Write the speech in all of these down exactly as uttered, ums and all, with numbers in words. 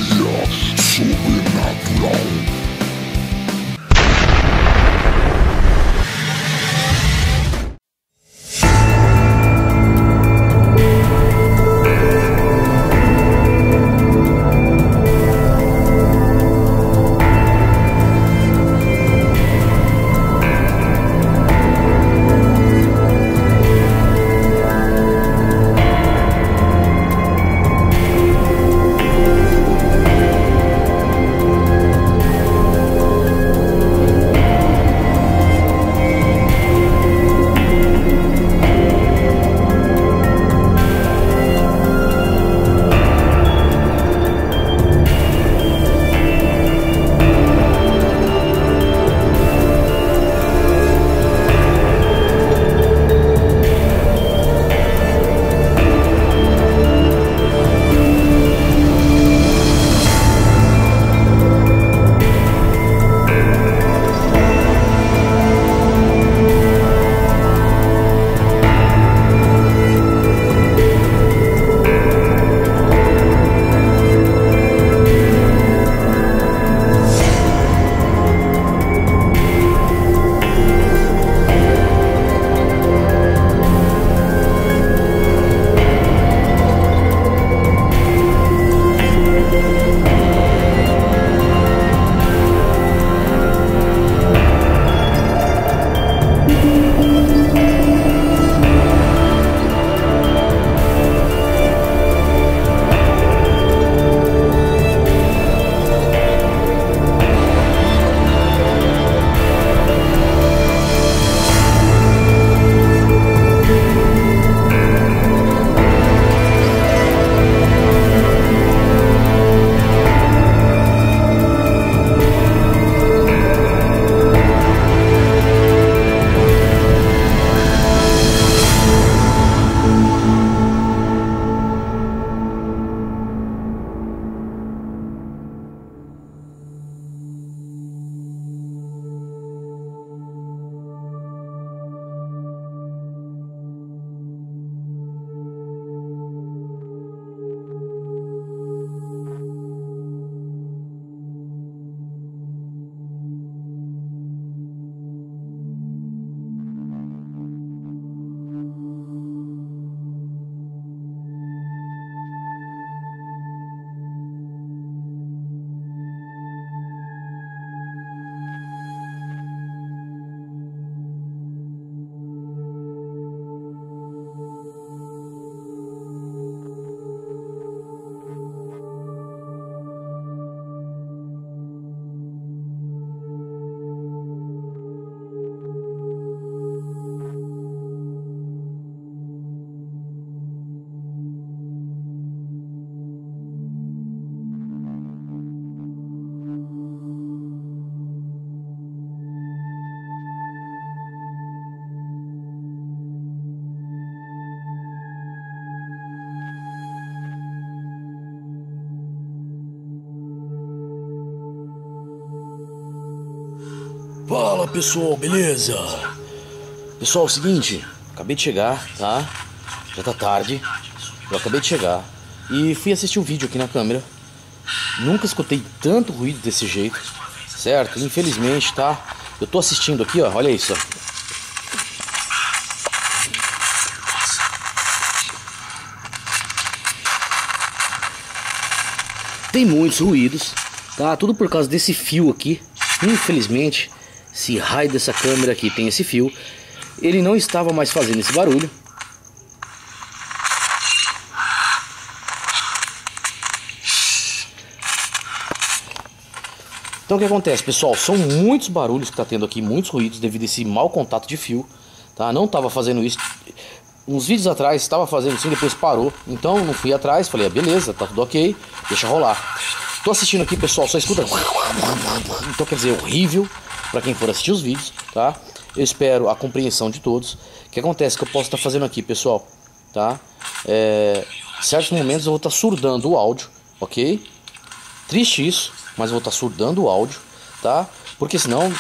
Magia Sobrenatural. Fala pessoal, beleza? Pessoal, é o seguinte, acabei de chegar, tá? Já tá tarde, eu acabei de chegar e fui assistir um vídeo aqui na câmera. Nunca escutei tanto ruído desse jeito, certo? Infelizmente, tá? Eu tô assistindo aqui, ó, olha isso, ó. Tem muitos ruídos, tá? Tudo por causa desse fio aqui. Infelizmente, esse raio dessa câmera aqui tem esse fio. Ele não estava mais fazendo esse barulho. Então o que acontece, pessoal? São muitos barulhos que tá tendo aqui, muitos ruídos devido a esse mau contato de fio, tá? Não estava fazendo isso. Uns vídeos atrás estava fazendo assim, depois parou. Então não fui atrás, falei, ah, beleza, tá tudo ok, deixa rolar. Tô assistindo aqui, pessoal, só escuta. Então quer dizer, horrível para quem for assistir os vídeos, tá? Eu espero a compreensão de todos. O que acontece que eu posso estar fazendo aqui, pessoal, tá? É, em certos momentos eu vou estar surdando o áudio, ok? Triste isso, mas eu vou estar surdando o áudio, tá? Porque senão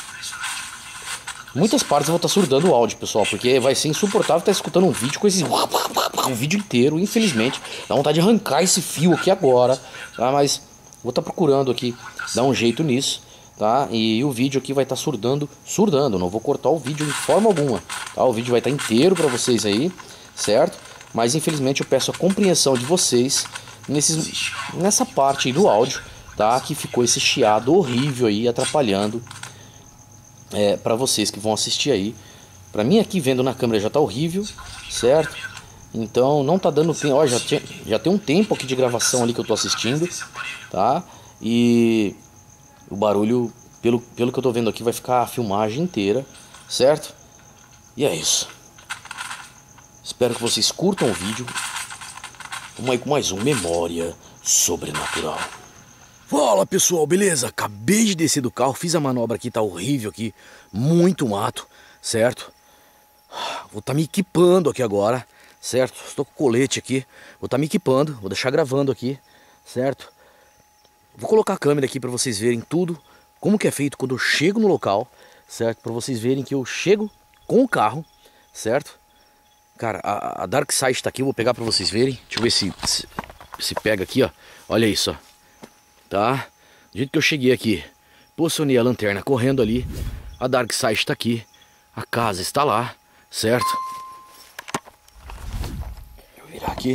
muitas partes eu vou estar surdando o áudio, pessoal, porque vai ser insuportável estar escutando um vídeo com esse um vídeo inteiro, infelizmente. Dá vontade de arrancar esse fio aqui agora, tá? Mas Vou estar procurando aqui dar um jeito nisso, tá? E o vídeo aqui vai estar surdando, surdando, não vou cortar o vídeo de forma alguma, tá? O vídeo vai estar inteiro para vocês aí, certo? Mas infelizmente eu peço a compreensão de vocês nesses, nessa parte aí do áudio, tá? Que ficou esse chiado horrível aí atrapalhando é, para vocês que vão assistir aí. Para mim aqui vendo na câmera já tá horrível, certo? Então não tá dando tempo, ó, já, tinha, já tem um tempo aqui de gravação ali que eu tô assistindo, tá? E o barulho, pelo, pelo que eu tô vendo aqui, vai ficar a filmagem inteira, certo? E é isso. Espero que vocês curtam o vídeo. Vamos aí com mais um Memória Sobrenatural. Fala pessoal, beleza? Acabei de descer do carro, fiz a manobra aqui, tá horrível aqui, muito mato, certo? Vou estar tá me equipando aqui agora, certo? Estou com colete aqui, vou estar tá me equipando, vou deixar gravando aqui, certo? Vou colocar a câmera aqui para vocês verem tudo, como que é feito quando eu chego no local, certo? Para vocês verem que eu chego com o carro, certo? Cara, a, a Dark Side está aqui, eu vou pegar para vocês verem. Deixa eu ver se, se, se pega aqui, ó. Olha isso, ó. Tá? Do jeito que eu cheguei aqui, posicionei a lanterna correndo ali, a Dark Side está aqui, a casa está lá, certo? Deixa eu virar aqui.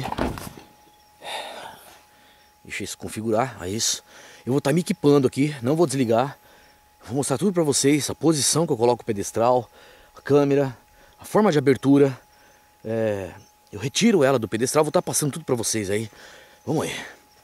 Deixa isso configurar, é isso. Eu vou estar me equipando aqui, não vou desligar. Vou mostrar tudo para vocês, a posição que eu coloco o pedestral, a câmera, a forma de abertura. É, eu retiro ela do pedestral, vou estar passando tudo para vocês aí. Vamos aí.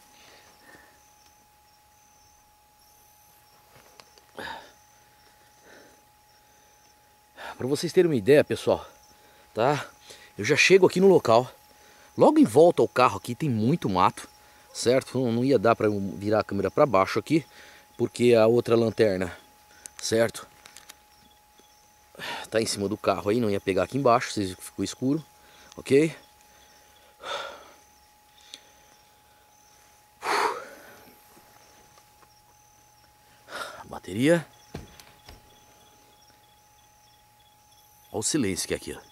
Para vocês terem uma ideia, pessoal, tá? Eu já chego aqui no local. Logo em volta ao carro aqui tem muito mato, certo? Não, não ia dar para virar a câmera para baixo aqui, porque a outra lanterna, certo? Tá em cima do carro aí, não ia pegar aqui embaixo, vocês viram que ficou escuro, ok? Bateria. Olha o silêncio que é aqui, ó.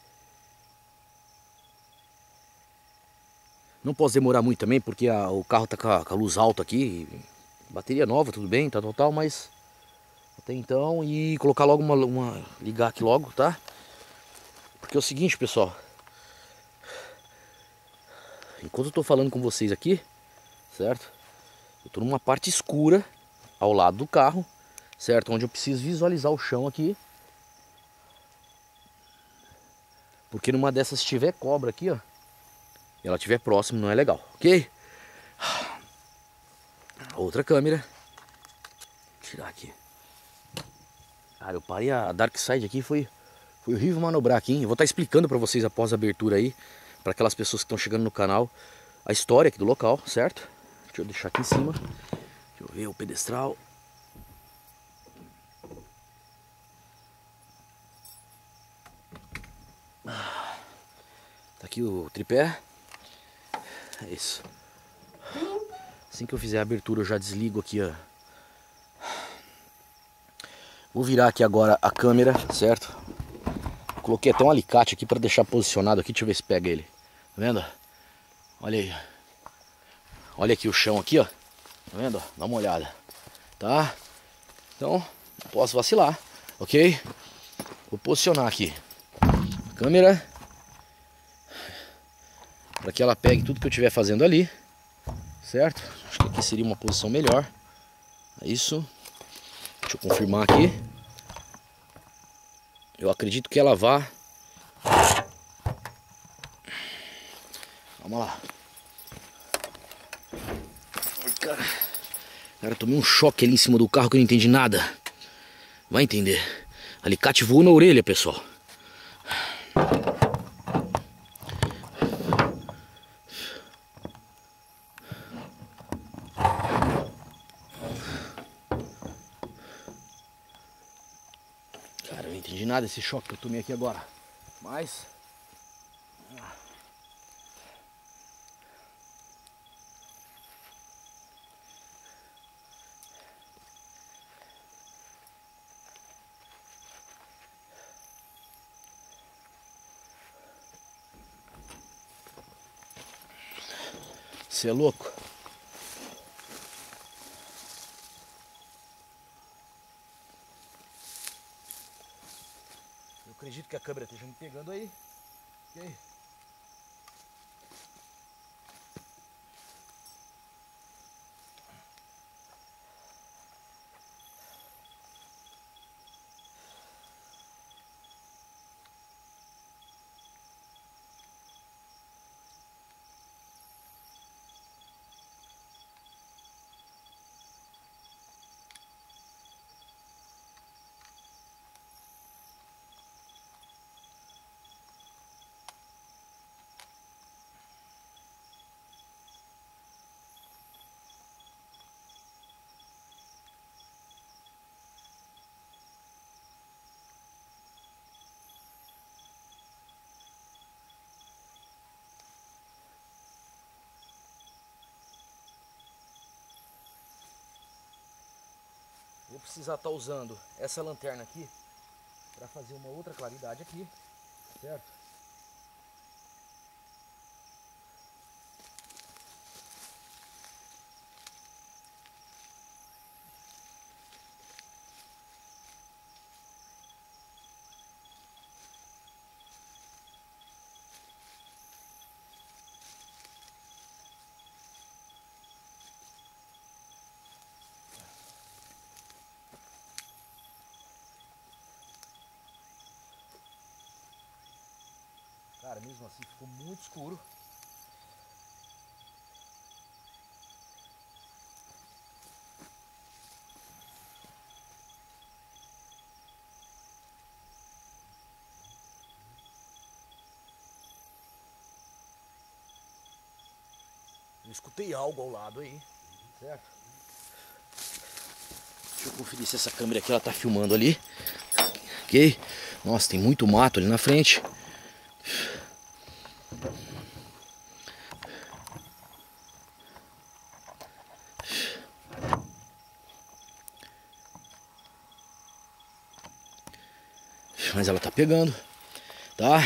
Não posso demorar muito também, porque a, o carro tá com a, com a luz alta aqui. Bateria nova, tudo bem, tá total, mas até então. E colocar logo uma, uma... ligar aqui logo, tá? Porque é o seguinte, pessoal. Enquanto eu tô falando com vocês aqui, certo? Eu tô numa parte escura, ao lado do carro, certo? Onde eu preciso visualizar o chão aqui. Porque numa dessas, se tiver cobra aqui, ó, e ela estiver próximo, não é legal, ok? Outra câmera. Vou tirar aqui. Cara, eu parei a Dark Side aqui, foi, foi horrível manobrar aqui, hein? Eu vou estar explicando pra vocês após a abertura aí, pra aquelas pessoas que estão chegando no canal, a história aqui do local, certo? Deixa eu deixar aqui em cima. Deixa eu ver o pedestral. Tá aqui o tripé. É isso. Assim que eu fizer a abertura eu já desligo aqui, ó. Vou virar aqui agora a câmera, certo? Coloquei até um alicate aqui para deixar posicionado aqui. Deixa eu ver se pega ele. Tá vendo? Olha aí. Olha aqui o chão aqui, ó. Tá vendo? Dá uma olhada. Tá? Então, não posso vacilar, ok? Vou posicionar aqui a câmera para que ela pegue tudo que eu estiver fazendo ali, certo? Acho que aqui seria uma posição melhor. É isso. Deixa eu confirmar aqui. Eu acredito que ela vá. Vamos lá. Cara, cara, tomei um choque ali em cima do carro que eu não entendi nada. Vai entender. Alicate voou na orelha, pessoal. Cara, eu não entendi nada desse choque que eu tomei aqui agora. Mas... você é louco? acredito que a câmera esteja me pegando aí. Ok? Vou precisar estar usando essa lanterna aqui para fazer uma outra claridade aqui, certo? Cara, mesmo assim ficou muito escuro. Eu escutei algo ao lado aí, certo? Deixa eu conferir se essa câmera aqui ela tá filmando ali. Ok? Nossa, tem muito mato ali na frente. Mas ela tá pegando, tá?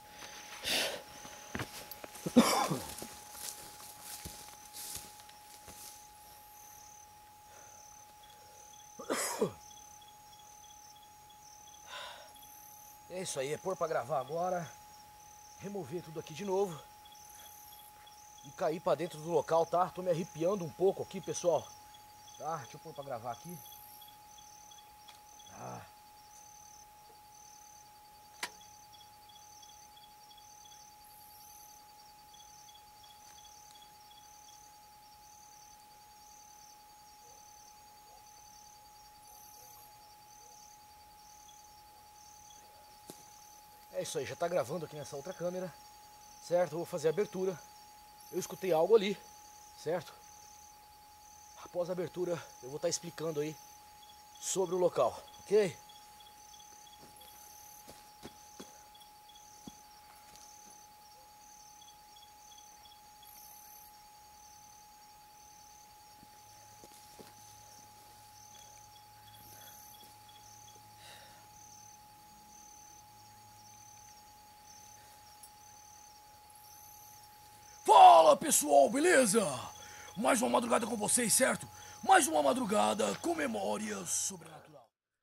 É isso aí, é pôr pra gravar agora, remover tudo aqui de novo e cair pra dentro do local, tá? Tô me arrepiando um pouco aqui, pessoal, tá? Deixa eu pôr pra gravar aqui. Ah. É isso aí, já tá gravando aqui nessa outra câmera, certo? Eu vou fazer a abertura. Eu escutei algo ali, certo? Após a abertura, eu vou estar explicando aí sobre o local, ok? Fala pessoal, beleza? Mais uma madrugada com vocês, certo? Mais uma madrugada com memória sobrenatural.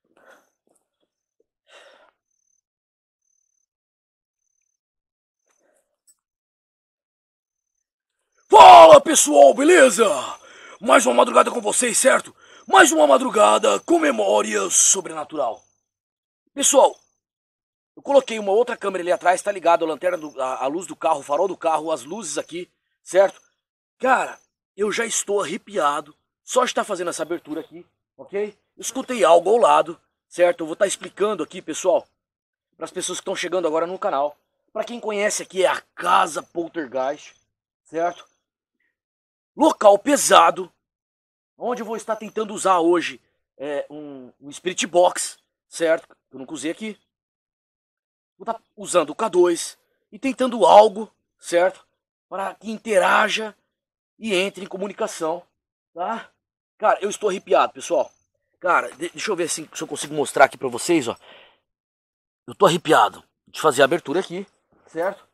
Fala pessoal, beleza? Mais uma madrugada com vocês, certo? Mais uma madrugada com memória sobrenatural. Pessoal, eu coloquei uma outra câmera ali atrás, tá ligado? A lanterna, do, a, a luz do carro, o farol do carro, as luzes aqui, certo? Cara, eu já estou arrepiado só de estar fazendo essa abertura aqui, ok? Escutei algo ao lado, certo? Eu vou estar explicando aqui, pessoal, para as pessoas que estão chegando agora no canal. Para quem conhece aqui é a Casa Poltergeist, certo? Local pesado, onde eu vou estar tentando usar hoje é, um, um Spirit Box, certo? Eu nunca usei aqui. Vou estar usando o K dois e tentando algo, certo? Para que interaja e entre em comunicação, tá? Cara, eu estou arrepiado, pessoal. Cara, deixa eu ver assim, se eu consigo mostrar aqui pra vocês, ó. Eu tô arrepiado de fazer a abertura aqui, certo?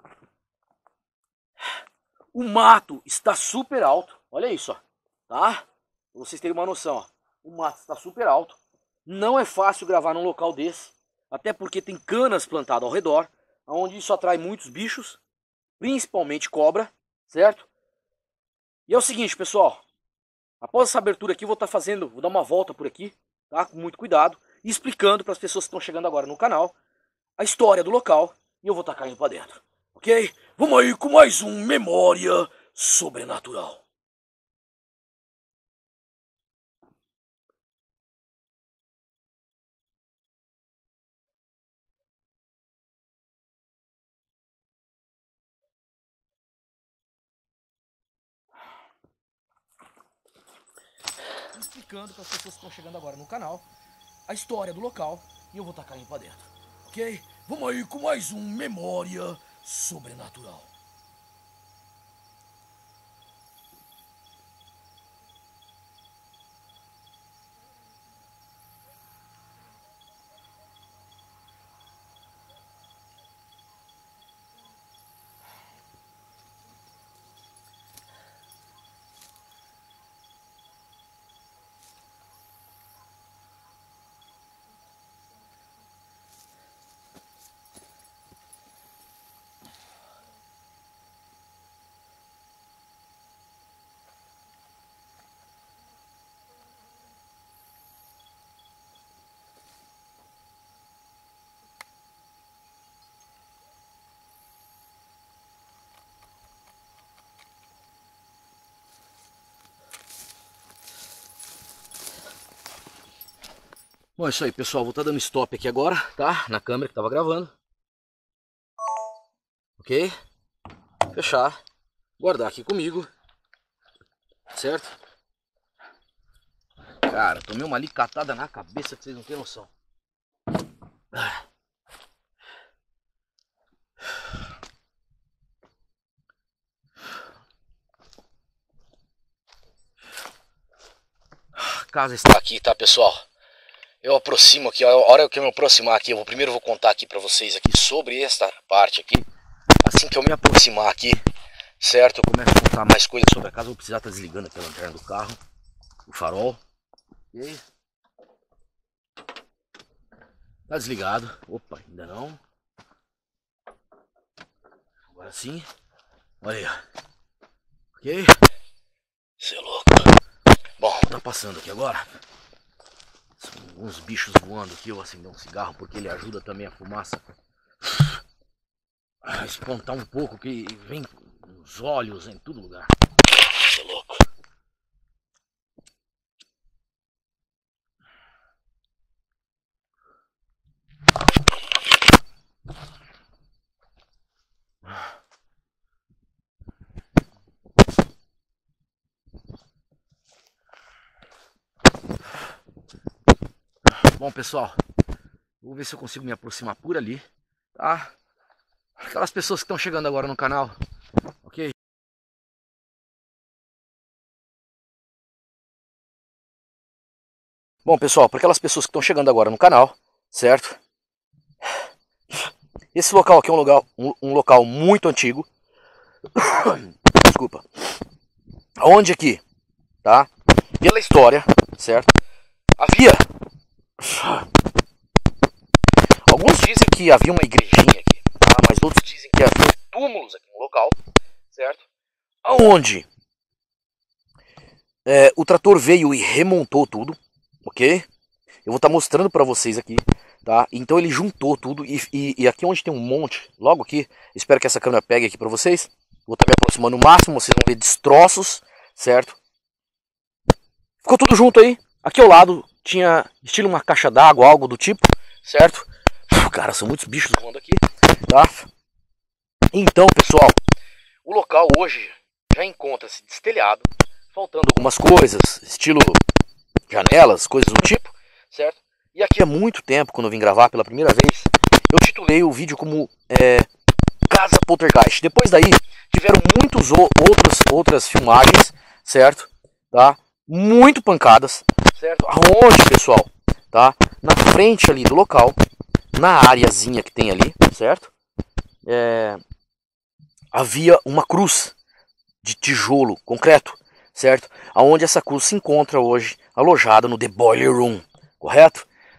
O mato está super alto, olha isso, ó, tá? Pra vocês terem uma noção, ó. O mato está super alto. Não é fácil gravar num local desse, até porque tem canas plantadas ao redor, onde isso atrai muitos bichos, principalmente cobra, certo? E é o seguinte, pessoal, após essa abertura aqui, eu vou estar fazendo, vou dar uma volta por aqui, tá? Com muito cuidado, e explicando para as pessoas que estão chegando agora no canal a história do local, e eu vou estar caindo para dentro, ok? Vamos aí com mais um Memória Sobrenatural. Explicando para as pessoas que estão chegando agora no canal a história do local, e eu vou estar caindo para dentro, ok? Vamos aí com mais um Memória Sobrenatural. Bom, é isso aí, pessoal. Vou estar dando stop aqui agora, tá? Na câmera que estava gravando. Ok? Fechar. Guardar aqui comigo. Certo? Cara, tomei uma licatada na cabeça que vocês não têm noção. A casa está aqui, tá, pessoal? Eu aproximo aqui, a hora que eu me aproximar aqui, eu vou, primeiro vou contar aqui pra vocês aqui sobre esta parte aqui. Assim que eu me aproximar aqui, certo? Eu começo a contar mais coisas sobre a casa. Vou precisar estar desligando aqui a lanterna do carro, o farol. E aí? Tá desligado. Opa, ainda não. Agora sim. Olha aí, ó. Ok? Você é louco. Bom, tá passando aqui agora. São uns bichos voando aqui. Eu vou acender um cigarro porque ele ajuda também a fumaça a espontar um pouco, que vem nos olhos, em todo lugar. Você é louco. Bom, pessoal, vou ver se eu consigo me aproximar por ali, tá? Aquelas pessoas que estão chegando agora no canal, ok? Bom, pessoal, para aquelas pessoas que estão chegando agora no canal, certo? Esse local aqui é um local, um, um local muito antigo. Desculpa. Onde aqui, tá? Pela história, certo? Havia... Alguns dizem que havia uma igrejinha aqui, tá? Mas outros dizem que havia túmulos aqui no local, certo? Aonde é, o trator veio e remontou tudo, ok? Eu vou estar mostrando para vocês aqui, tá? Então ele juntou tudo e, e, e aqui onde tem um monte, logo aqui, espero que essa câmera pegue aqui para vocês. Vou estar me aproximando o máximo, vocês vão ver destroços, certo? Ficou tudo junto aí. Aqui ao lado tinha estilo uma caixa d'água, algo do tipo, certo? Cara, são muitos bichos voando aqui, tá? Então, pessoal, o local hoje já encontra-se destelhado, faltando algumas coisas, estilo janelas, coisas do tipo, certo? E aqui há muito tempo, quando eu vim gravar pela primeira vez, eu titulei o vídeo como é, Casa Poltergeist. Depois daí, tiveram muitos outros, outras filmagens, certo? Tá? Muito pancadas, certo? Aonde, pessoal? Tá? Na frente ali do local, na areazinha que tem ali, certo? É, havia uma cruz de tijolo, concreto, certo? Aonde essa cruz se encontra hoje alojada no The Boiler Room, correto?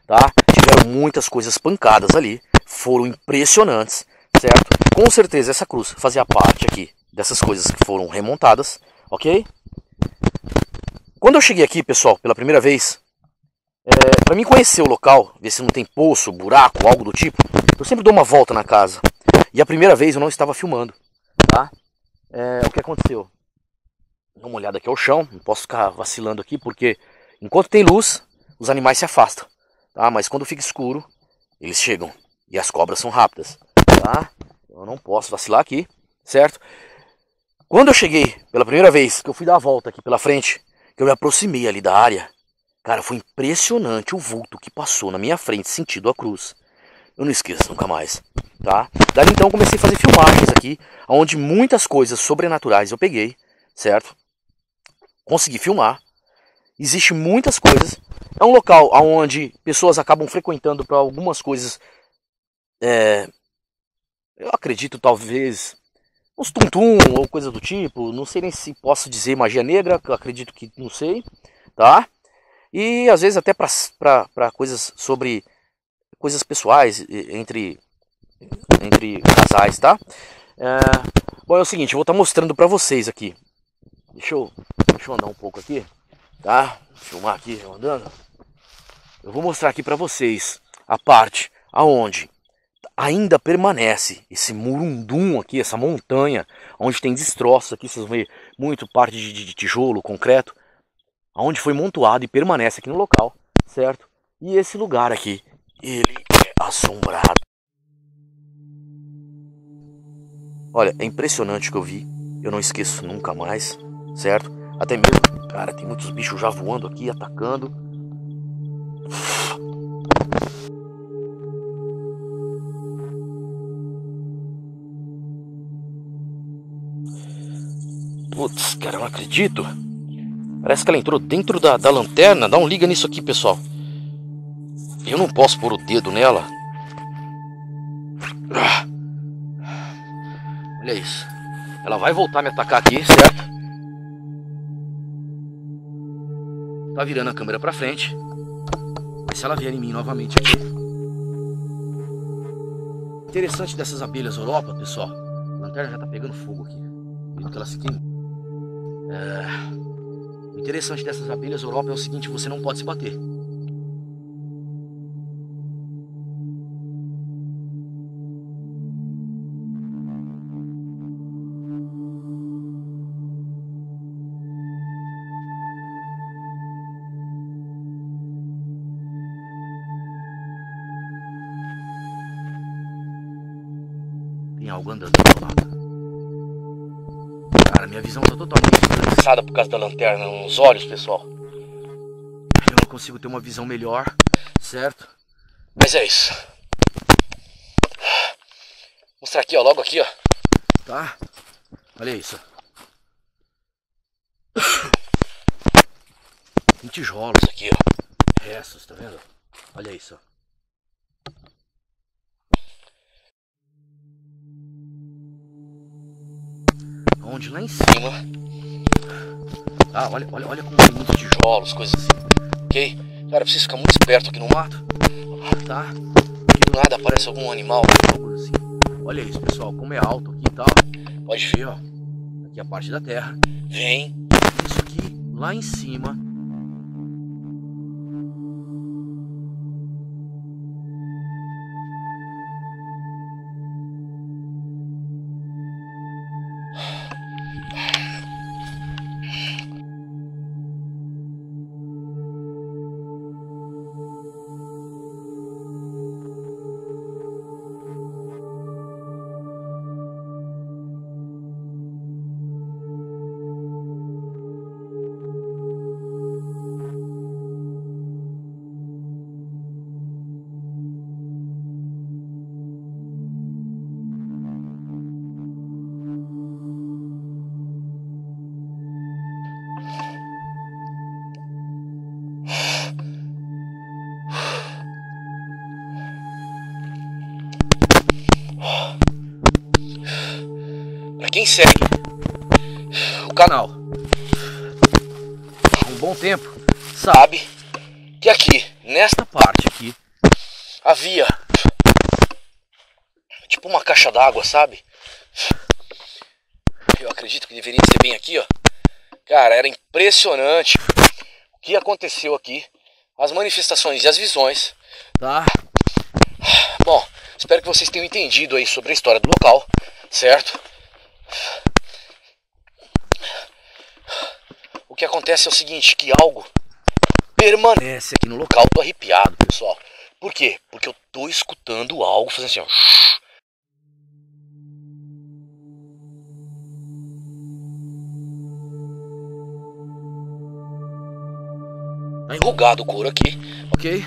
tá? Tiveram muitas coisas pancadas ali, foram impressionantes, certo? Com certeza essa cruz fazia parte aqui dessas coisas que foram remontadas, ok? Quando eu cheguei aqui, pessoal, pela primeira vez, é, para mim conhecer o local, ver se não tem poço, buraco, algo do tipo, eu sempre dou uma volta na casa. E a primeira vez eu não estava filmando, tá? É, o que aconteceu? Dá uma olhada aqui ao chão, não posso ficar vacilando aqui, porque enquanto tem luz, os animais se afastam, tá? Mas quando fica escuro, eles chegam. E as cobras são rápidas, tá? Eu não posso vacilar aqui, certo? Quando eu cheguei, pela primeira vez, que eu fui dar a volta aqui pela frente, que eu me aproximei ali da área, cara, foi impressionante o vulto que passou na minha frente, sentido a cruz. Eu não esqueço nunca mais, tá? Dali então comecei a fazer filmagens aqui, onde muitas coisas sobrenaturais eu peguei, certo? Consegui filmar. Existe muitas coisas. É um local onde pessoas acabam frequentando para algumas coisas. É, eu acredito talvez uns tum-tum ou coisa do tipo. Não sei nem se posso dizer magia negra, eu acredito que não sei, tá? E às vezes até para coisas sobre coisas pessoais entre, entre casais, tá? É, bom, é o seguinte, eu vou estar mostrando para vocês aqui. Deixa eu, deixa eu andar um pouco aqui, tá? Vou filmar aqui, eu andando. Eu vou mostrar aqui para vocês a parte aonde ainda permanece esse murundum aqui, essa montanha, onde tem destroços aqui, vocês vão ver muito parte de, de tijolo, concreto, aonde foi montuado e permanece aqui no local, certo? E esse lugar aqui, ele é assombrado. Olha, é impressionante o que eu vi, eu não esqueço nunca mais, certo? Até mesmo, cara, tem muitos bichos já voando aqui, atacando. Putz, cara, eu não acredito. Parece que ela entrou dentro da, da lanterna. Dá um liga nisso aqui, pessoal. Eu não posso pôr o dedo nela. Ah. Olha isso. Ela vai voltar a me atacar aqui, certo? Tá virando a câmera pra frente. Mas se ela vier em mim novamente aqui. Interessante dessas abelhas Europa, pessoal. A lanterna já tá pegando fogo aqui. Visto que ela se queima. É... O interessante dessas abelhas Europa é o seguinte, você não pode se bater. Tem algo andando do lado. Cara, minha visão tá totalmente desgraçada por causa da lanterna nos olhos, pessoal. Eu não consigo ter uma visão melhor, certo? Mas é isso. Vou mostrar aqui, ó, logo aqui, ó. Tá? Olha isso. Tem tijolos aqui, ó. Restos, tá vendo? Olha isso, ó. Onde lá em cima, ah, olha, olha, olha como tem muitos tijolos, coisas assim, ok? Cara, precisa ficar muito esperto aqui no mato, tá? Aqui do nada aparece algum animal, alguma coisa assim. Olha isso, pessoal, como é alto aqui e tal. Pode ver, ó, aqui a parte da terra. Vem isso aqui lá em cima. Para quem segue o canal há um bom tempo, sabe que aqui, nesta parte aqui, havia tipo uma caixa d'água, sabe? Eu acredito que deveria ser bem aqui, ó. Cara, era impressionante o que aconteceu aqui, as manifestações e as visões, tá? Bom, espero que vocês tenham entendido aí sobre a história do local, certo? O que acontece é o seguinte, que algo permanece aqui no local. Tô arrepiado, pessoal. Por quê? Porque eu tô escutando algo fazendo assim, ó. Tá enrugado o couro aqui, ok?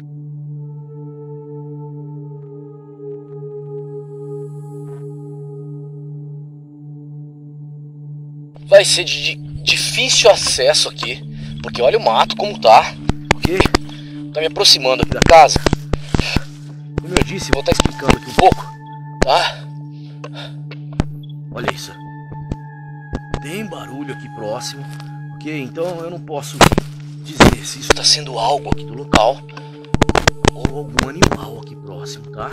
Vai ser de difícil acesso aqui, porque olha o mato como tá, ok? Tá me aproximando aqui da casa. Como eu disse, vou estar explicando aqui um pouco, tá? Olha isso. Tem barulho aqui próximo, ok? Então eu não posso dizer se isso está sendo algo aqui do local ou algum animal aqui próximo, tá?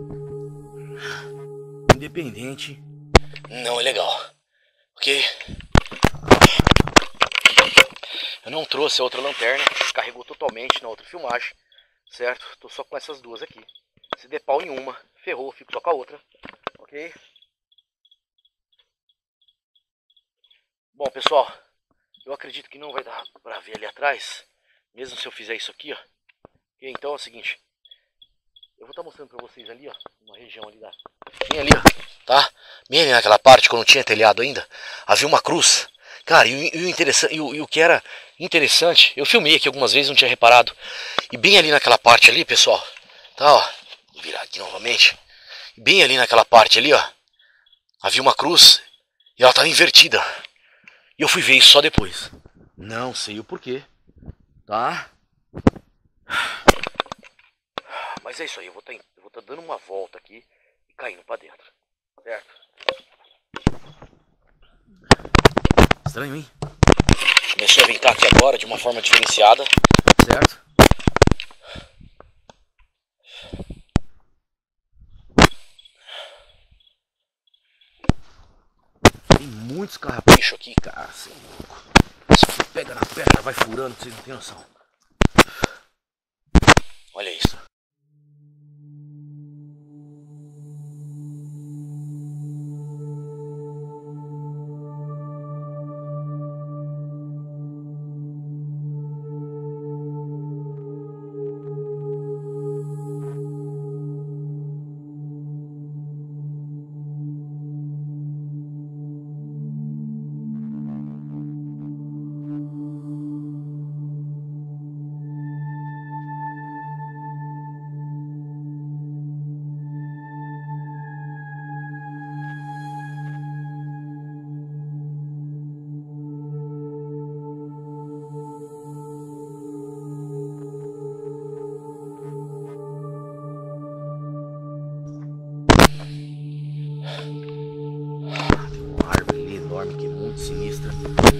Independente, não é legal, ok? Eu não trouxe a outra lanterna, descarregou totalmente na outra filmagem, certo? Tô só com essas duas aqui. Se der pau em uma, ferrou, fico só com a outra, ok? Bom, pessoal, eu acredito que não vai dar pra ver ali atrás, mesmo se eu fizer isso aqui, ó. Okay? Então é o seguinte, eu vou estar mostrando pra vocês ali, ó, uma região ali da... Bem ali, ó, tá? Bem ali naquela parte, quando não tinha telhado ainda, havia uma cruz. Cara, e, e, o interessante, e, o, e o que era interessante, eu filmei aqui algumas vezes, não tinha reparado. E bem ali naquela parte ali, pessoal, tá, ó, vou virar aqui novamente. Bem ali naquela parte ali, ó, havia uma cruz e ela estava invertida. E eu fui ver isso só depois. Não sei o porquê, tá? Mas é isso aí, eu vou estar eu vou tá dando uma volta aqui e caindo pra dentro, certo? Estranho, hein? Começou a ventar aqui agora de uma forma diferenciada, certo? Tem muitos carrapichos aqui, cara. Você é louco. Você pega na perna, vai furando, vocês não tem noção. Olha isso. Que é muito sinistra.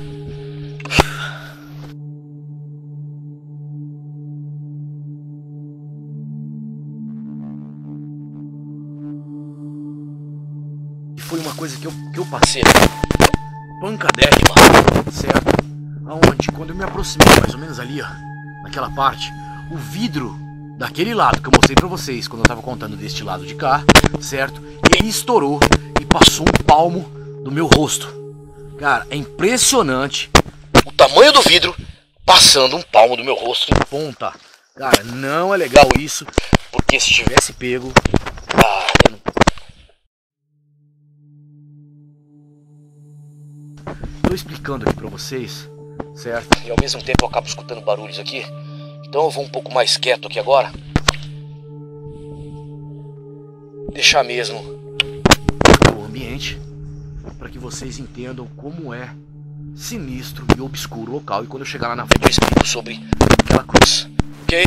E foi uma coisa que eu, que eu passei pancadérrima, certo? Aonde, quando eu me aproximei mais ou menos ali, ó, naquela parte, o vidro daquele lado que eu mostrei pra vocês quando eu tava contando deste lado de cá, certo? Ele estourou e passou um palmo do meu rosto. Cara, é impressionante o tamanho do vidro passando um palmo do meu rosto em ponta. Cara, não é legal isso, porque se tivesse pego... Ah, eu não... Tô explicando aqui pra vocês, certo? E ao mesmo tempo eu acabo escutando barulhos aqui. Então eu vou um pouco mais quieto aqui agora. Deixar mesmo o ambiente, para que vocês entendam como é sinistro e obscuro o local. E quando eu chegar lá na frente eu explico sobre aquela cruz, ok?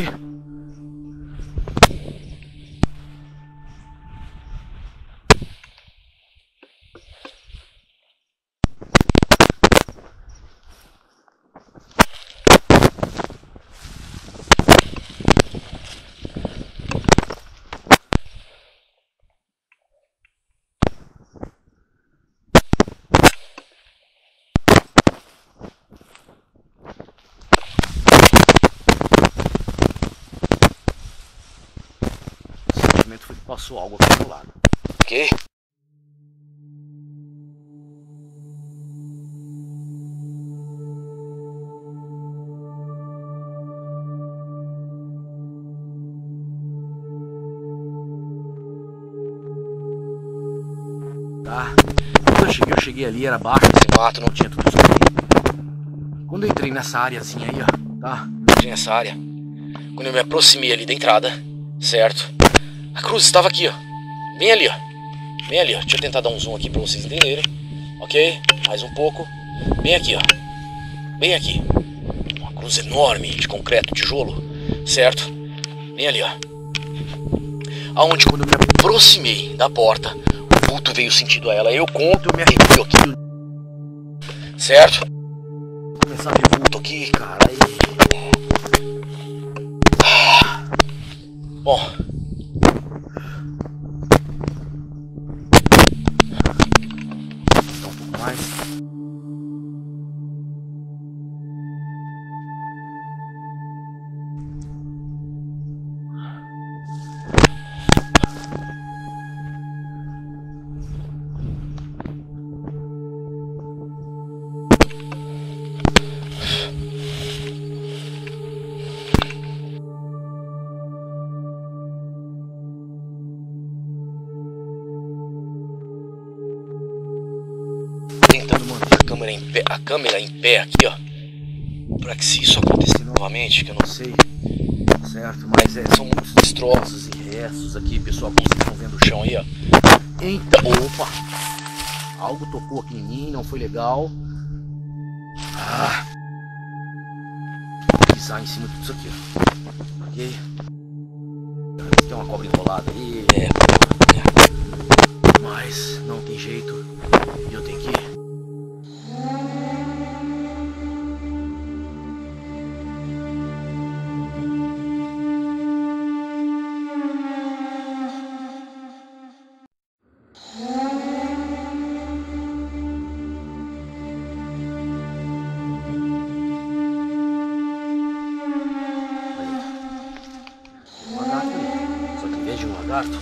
passou algo aqui do lado. Ok? Tá? Quando eu cheguei, eu cheguei ali, era baixo esse mato, não tinha tudo isso aqui. Quando eu entrei nessa áreazinha aí, ó, tá? Entrei nessa área. Quando eu me aproximei ali da entrada, certo? A cruz estava aqui, ó. Bem ali, ó. Bem ali, ó. Deixa eu tentar dar um zoom aqui pra vocês entenderem. Ok? Mais um pouco. Bem aqui, ó. Bem aqui. Uma cruz enorme de concreto, tijolo. Certo? Bem ali, ó. Aonde quando eu me aproximei da porta, o vulto veio sentido a ela. Eu conto, eu me arrepio aqui. Certo? Vou começar a ver vulto aqui, cara. E... Bom, então um pouco mais. Tentando manter a câmera em pé, a câmera em pé aqui, ó, para que se isso acontecer novamente, que eu não sei, certo? Mas é, são muitos destroços e restos aqui, pessoal, como vocês estão vendo o chão aí, ó. Então, opa, algo tocou aqui em mim, não foi legal. Ah, vou pisar em cima de tudo isso aqui, ó. Ok? Tem uma cobra enrolada aí, é, mas não tem jeito, eu tenho que ir. Só que em vez de um lagarto,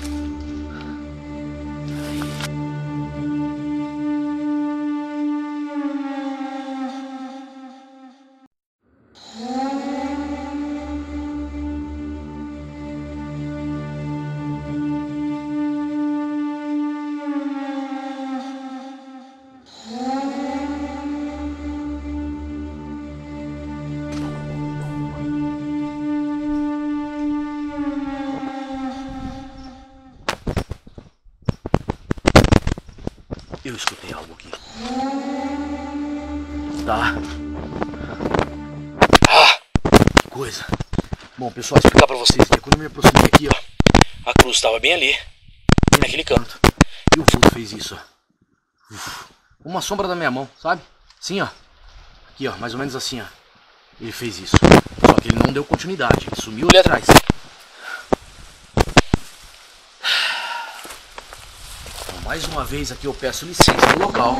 eu escutei algo aqui. Tá? Ah, que coisa. Bom, pessoal, vou explicar pra vocês que quando eu me aproximei aqui, ó, a cruz estava bem ali, bem naquele canto. E o vulto fez isso, ó. Uma sombra da minha mão, sabe? Assim, ó. Aqui, ó, mais ou menos assim, ó. Ele fez isso. Só que ele não deu continuidade, ele sumiu ali atrás. Mais uma vez aqui eu peço licença do local.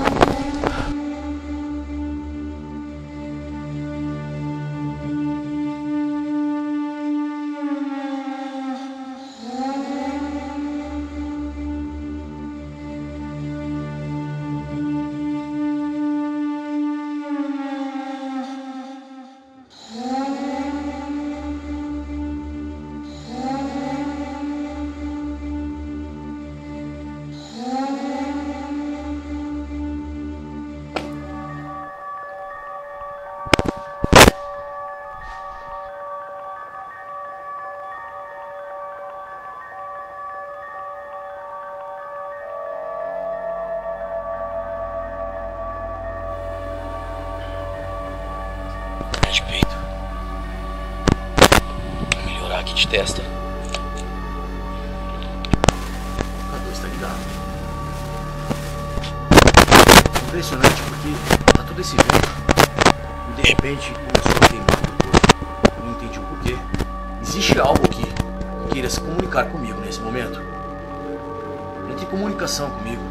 De peito. Vou melhorar aqui de testa. A dois tá ligado. Impressionante porque tá todo esse vento e de repente começou a queimar o corpo. Não entendi o porquê. Existe algo aqui que queira se comunicar comigo nesse momento. Entre em comunicação comigo.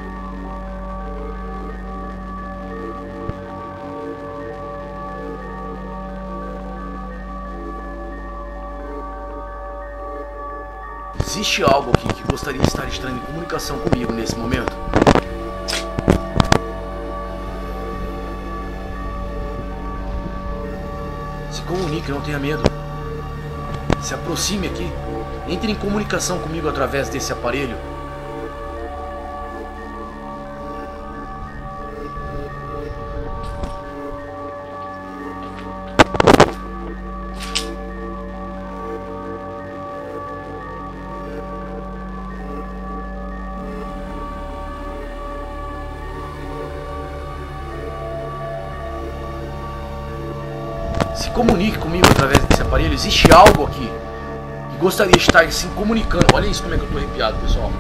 Existe algo aqui que gostaria de estar entrando em comunicação comigo nesse momento? Se comunique, não tenha medo. Se aproxime aqui. Entre em comunicação comigo através desse aparelho. Se comunique comigo através desse aparelho. Existe algo aqui que gostaria de estar se comunicando. Olha isso, como é que eu tô arrepiado, pessoal.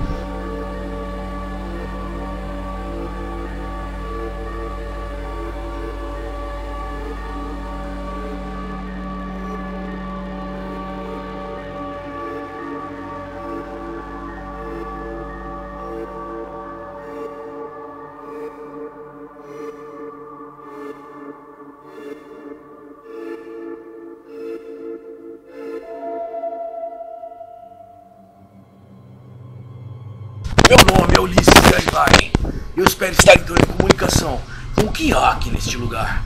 Meu nome é Ulisses Garibaldi. Eu espero estar entrando em comunicação com o que há aqui neste lugar.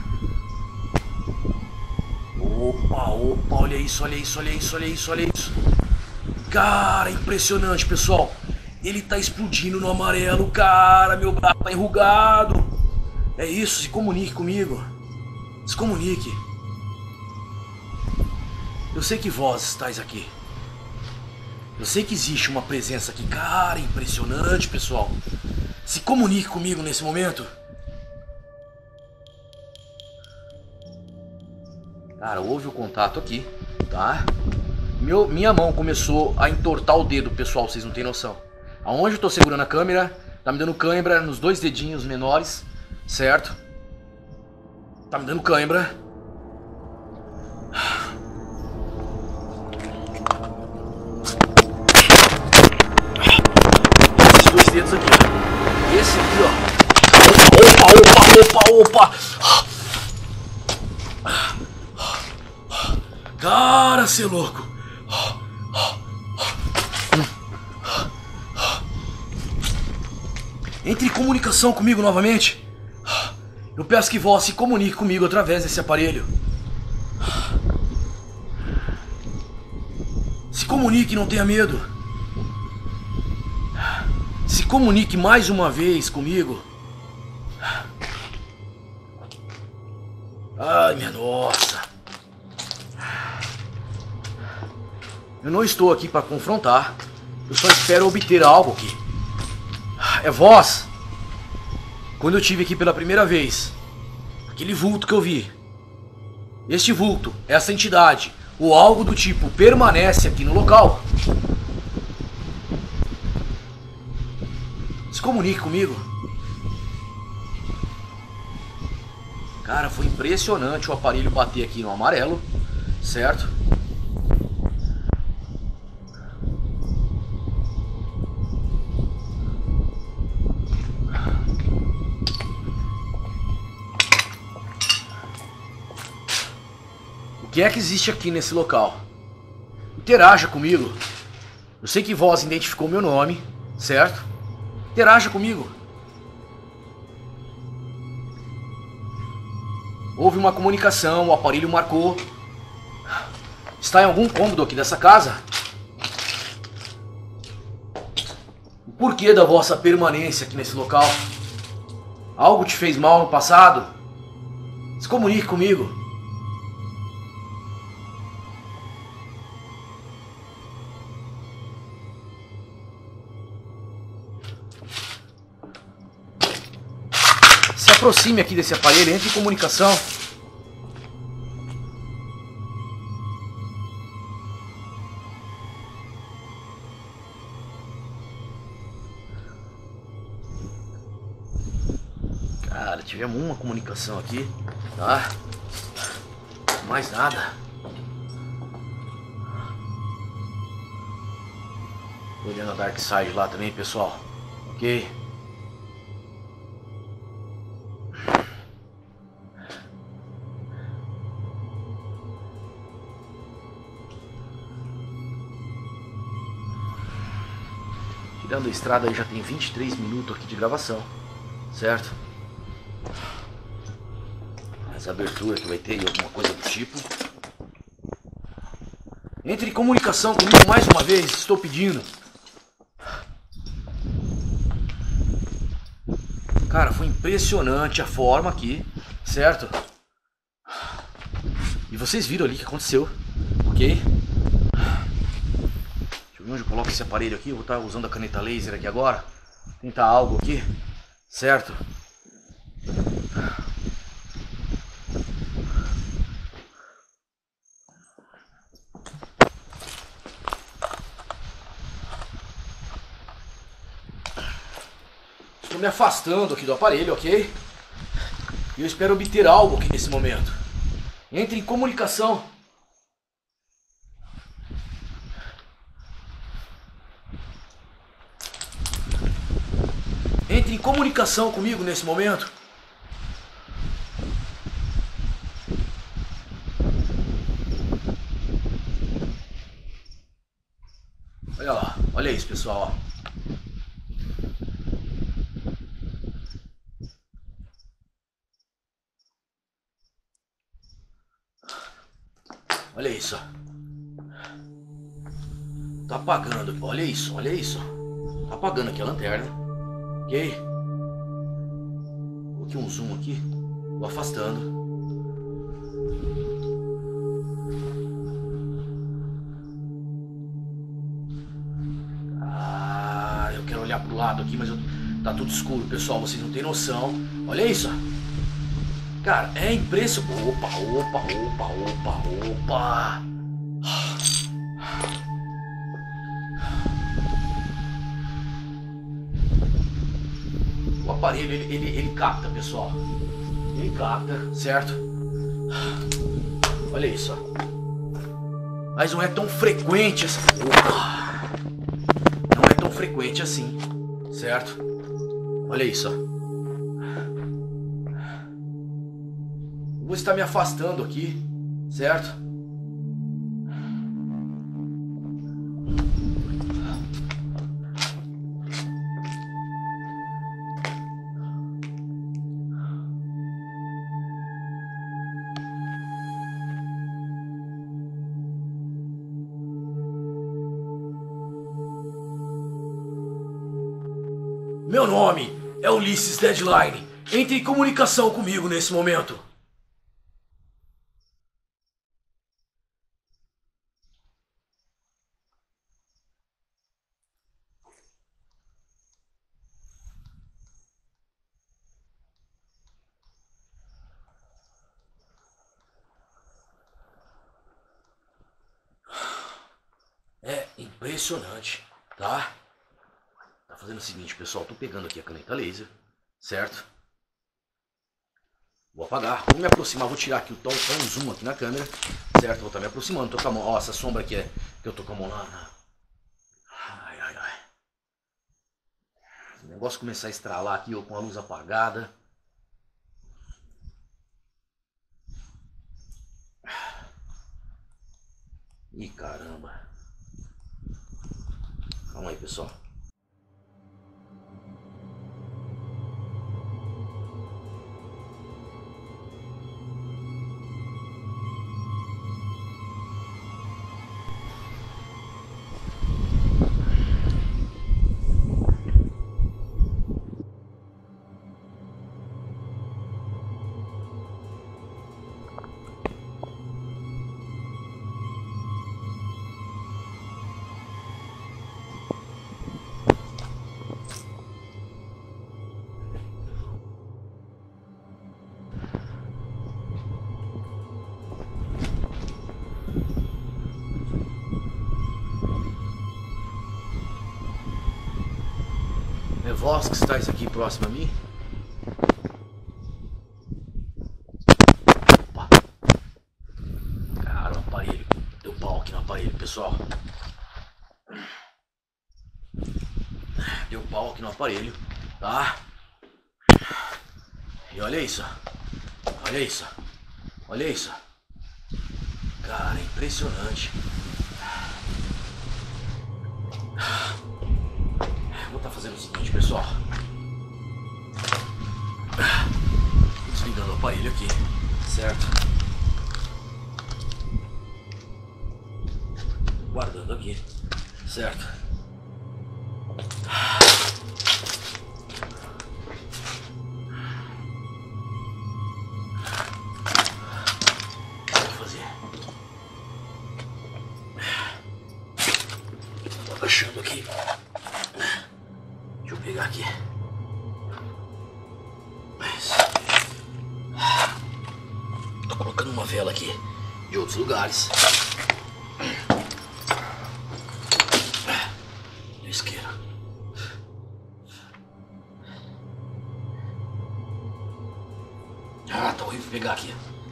Opa, opa, olha isso, olha isso, olha isso, olha isso, olha isso. Cara, impressionante, pessoal. Ele tá explodindo no amarelo, cara. Meu braço tá enrugado. É isso, se comunique comigo. Se comunique. Eu sei que vós estáis aqui. Eu sei que existe uma presença aqui. Cara, impressionante, pessoal. Se comunique comigo nesse momento. Cara, houve o contato aqui, tá? Meu, minha mão começou a entortar o dedo, pessoal, vocês não tem noção. Aonde eu tô segurando a câmera, tá me dando cãibra nos dois dedinhos menores, certo? Tá me dando cãibra. Dois dedos aqui, ó. Esse aqui, ó. Opa, opa, opa, opa. Cara, cê é louco. Entre em comunicação comigo novamente. Eu peço que vós se comunique comigo através desse aparelho. Se comunique, não tenha medo. Se comunique mais uma vez comigo. Ai, minha nossa. Eu não estou aqui para confrontar. Eu só espero obter algo aqui. É vós. Quando eu estive aqui pela primeira vez, aquele vulto que eu vi. Este vulto, essa entidade, ou algo do tipo, permanece aqui no local. Se comunique comigo. Cara, foi impressionante o aparelho bater aqui no amarelo, certo? O que é que existe aqui nesse local? Interaja comigo. Eu sei que vós identificou meu nome, certo? Interaja comigo. Houve uma comunicação, o aparelho marcou. Está em algum cômodo aqui dessa casa? O porquê da vossa permanência aqui nesse local? Algo te fez mal no passado? Se comunique comigo. Se aproxime aqui desse aparelho, entre em comunicação. Cara, tivemos uma comunicação aqui, tá? Mais nada. Tô olhando a Dark Side lá também, pessoal. Ok? Tirando a estrada aí já tem vinte e três minutos aqui de gravação, certo? Essa abertura que vai ter aí, alguma coisa do tipo. Entre em comunicação comigo mais uma vez, estou pedindo. Cara, foi impressionante a forma aqui, certo? E vocês viram ali o que aconteceu, ok? Deixa eu ver onde eu coloco esse aparelho aqui. Eu vou estar usando a caneta laser aqui agora. Tentar algo aqui, certo? Estou me afastando aqui do aparelho, ok? E eu espero obter algo aqui nesse momento. Entre em comunicação. Entre em comunicação comigo nesse momento. Olha lá, olha isso, pessoal. Olha isso. Tá apagando. Olha isso, olha isso. Tá apagando aqui a lanterna. Ok? Coloquei um zoom aqui. Vou afastando. Ah, eu quero olhar pro lado aqui, mas eu... tá tudo escuro, pessoal. Vocês não têm noção. Olha isso. Cara, é impressionante. Opa, opa, opa, opa, opa. O aparelho, ele, ele, ele capta, pessoal. Ele capta, certo? Olha isso, ó. Mas não é tão frequente assim. Opa. Não é tão frequente assim, certo? Olha isso, ó. Vou estar me afastando aqui, certo? Meu nome é Ulisses Deadline. Entre em comunicação comigo nesse momento. É impressionante, tá? Tá fazendo o seguinte, pessoal. Tô pegando aqui a caneta laser, certo? Vou apagar, vou me aproximar, vou tirar aqui o tom, um zoom aqui na câmera, certo? Vou estar me aproximando, tô com a mão, ó, essa sombra aqui é que eu tô com a mão lá, na... ai, ai, ai. O negócio começar a estralar aqui, eu com a luz apagada. Ih, caramba. Calma aí, pessoal. É vós que estáis aqui próximo a mim? Opa. Cara, o aparelho. Deu pau aqui no aparelho, pessoal. Deu pau aqui no aparelho, tá? E olha isso. Olha isso. Olha isso. Cara, é impressionante. Vou estar fazendo o seguinte, pessoal. Desligando o aparelho aqui, certo? Guardando aqui, certo? Vou fazer. Tô abaixando aqui. Deixa eu pegar aqui. Tô colocando uma vela aqui de outros lugares. Isqueiro. Ah, tá horrível pegar aqui.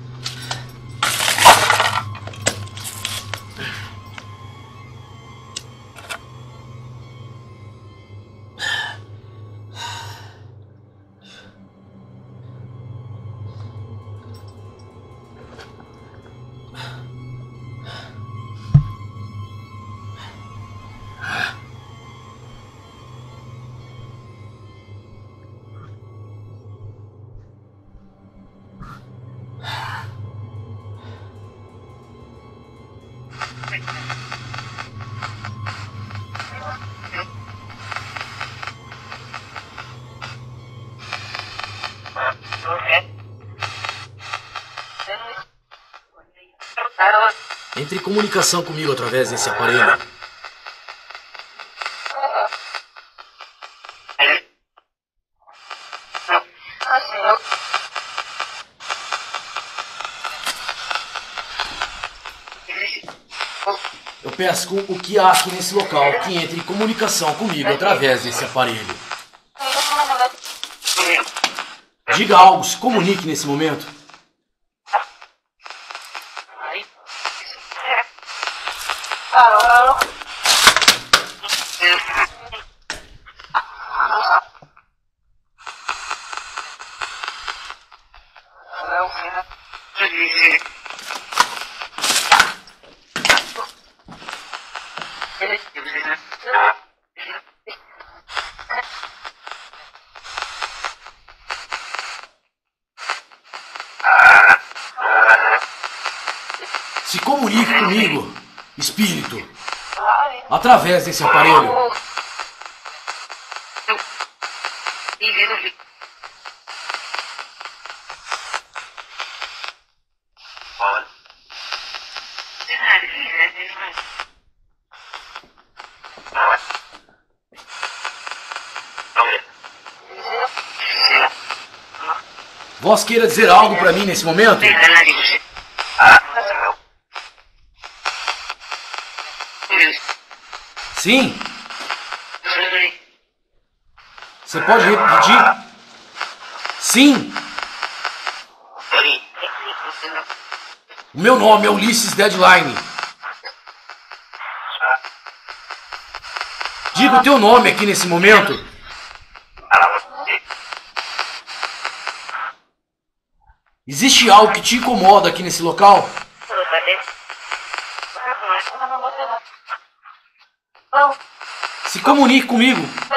Entre em comunicação comigo através desse aparelho. Eu peço que o que há aqui nesse local que entre em comunicação comigo através desse aparelho. Diga algo, se comunique nesse momento. Se comunique comigo, espírito, através desse aparelho. Vós queira dizer algo para mim nesse momento? Sim? Você pode repetir? Sim? O meu nome é Ulisses Deadline. Diga o teu nome aqui nesse momento. Existe algo que te incomoda aqui nesse local? Se comunique comigo.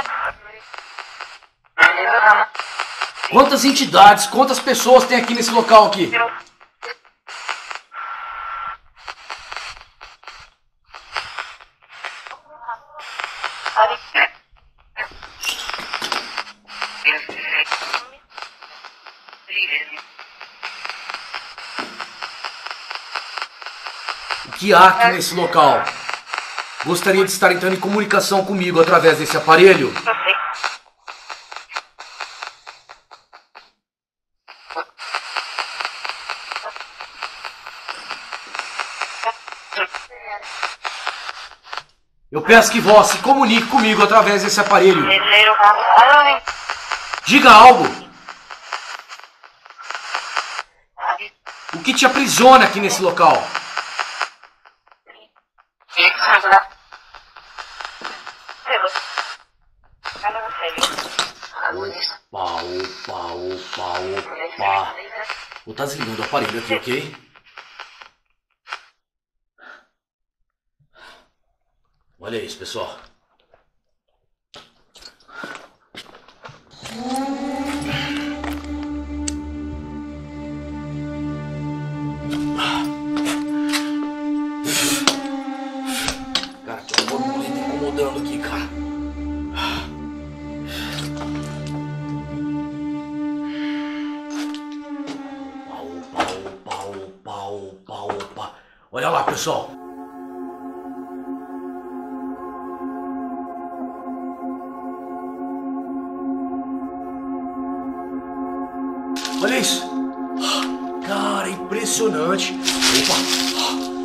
Quantas entidades, quantas pessoas tem aqui nesse local aqui? O que há aqui nesse local? Gostaria de estar entrando em comunicação comigo através desse aparelho? Eu peço que vós se comunique comigo através desse aparelho. Diga algo. O que te aprisiona aqui nesse local? Opa, opa, opa, opa. Vou estar desligando o aparelho aqui, ok? Olha isso, pessoal. Cara, tem um bagulho me incomodando aqui, cara. Opa, opa, opa, opa, opa. Olha lá, pessoal. Olha isso. Cara, impressionante. Opa.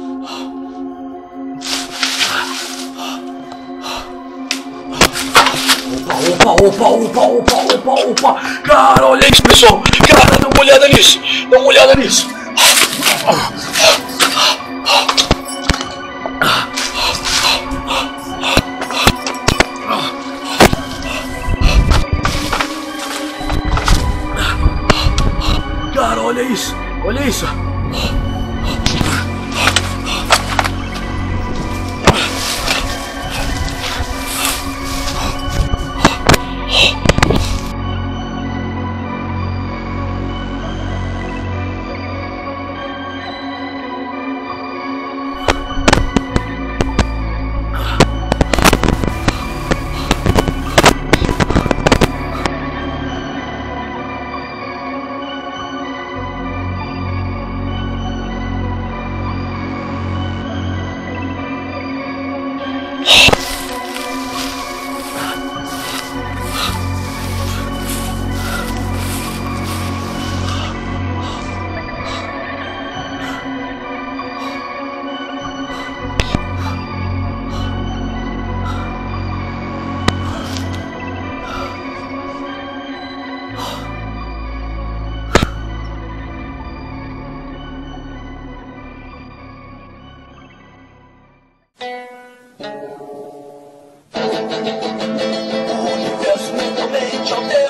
Opa, opa, opa, opa, opa, opa. Cara, olha isso, pessoal. Cara, dá uma olhada nisso. Dá uma olhada nisso. Cara, olha isso. Olha isso. O universo mentalmente altera.